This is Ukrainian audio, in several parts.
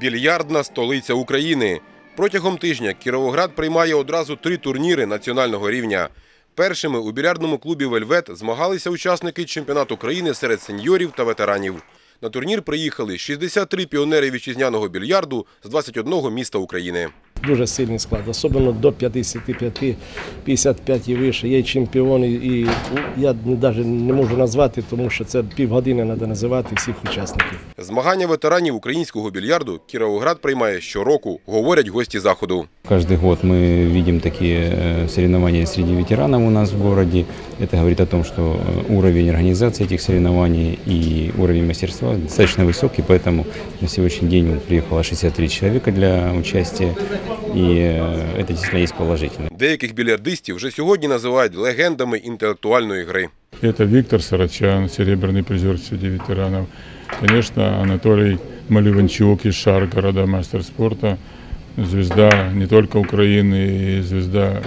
Більярдна столиця України. Протягом тижня Кіровоград приймає одразу 3 турніри національного рівня. Першими у більярдному клубі «Вельвет» змагалися учасники чемпіонату країни серед сеньорів та ветеранів. На турнір приїхали 63 піонери вітчизняного більярду з 21 міста України. Дуже сильний склад, особливо до 55, 55 і вище. Є чемпіони, і я навіть не можу назвати, тому що це півгодини треба називати всіх учасників. Змагання ветеранів українського більярду Кіровоград приймає щороку, говорять гості заходу. Каждый год мы видим такие соревнования среди ветеранов у нас в городе. Это говорит о том, что уровень организации этих соревнований и уровень мастерства достаточно высокий, поэтому на сегодняшний день приехало 63 человека для участия, и это действительно есть положительно. Деяких більярдистів вже сьогодні називають легендами інтелектуальної гри. Это Виктор Сарачан, серебряный призер среди ветеранов. Конечно, Анатолий Маливанчук из Шар, города мастер спорта. Звезда не только Украины, звезда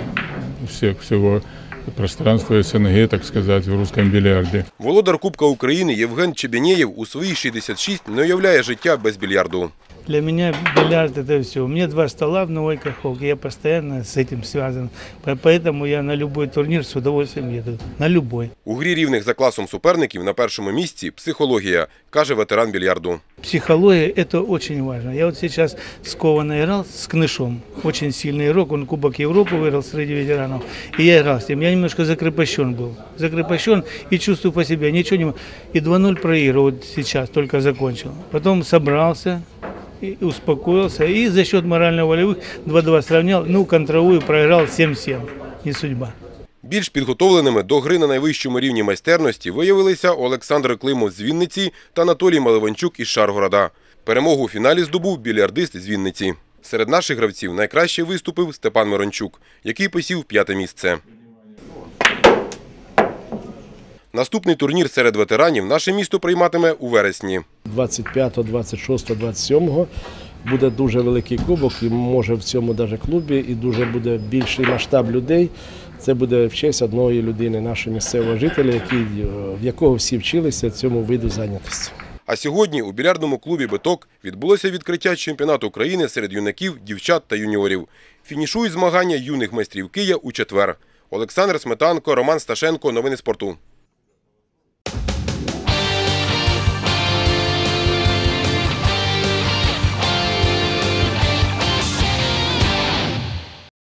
всего пространства СНГ, так сказать, в русском бильярде. Володар Кубка України Євген Чебенєєв у свої 66 не уявляє життя без більярду. Для меня бильярд – это все. У меня 2 стола в Новой Каховке, я постоянно с этим связан. Поэтому я на любой турнир с удовольствием еду. На любой. У грі рівних за класом суперників на першому місці психологія, каже ветеран більярду. Психология – это очень важно. Я вот сейчас с Кованой играл, с Кнышом. Очень сильный игрок, он Кубок Европы выиграл среди ветеранов. И я играл с ним. Я немножко закрепощен был. Закрепощен и чувствую по себе. Ничего не... И 2-0 проиграл, вот сейчас только закончил. Потом собрался. И успокоился, и за счет морально-волевых 2-2 сравнял, контровую проиграл 7-7, не судьба. Більш підготовленими до гри на найвищому рівні майстерності виявилися Олександр Климов з Вінниці та Анатолій Маливанчук із Шаргорода. Перемогу у фіналі здобув більярдист з Вінниці. Серед наших гравців найкраще виступив Степан Мирончук, який посів 5-те місце. Наступний турнір серед ветеранів наше місто прийматиме у вересні. 25, 26, 27 буде дуже великий кубок, і може в цьому навіть клубі, і дуже буде більший масштаб людей. Це буде в честь одної людини, нашого місцевого жителя, в якого всі вчилися цьому виду зайнятості. А сьогодні у більярдному клубі «Биток» відбулося відкриття чемпіонату країни серед юнаків, дівчат та юніорів. Фінішують змагання юних майстрів Кия у четвер. Олександр Сметанко, Роман Сташенко. Новини спорту.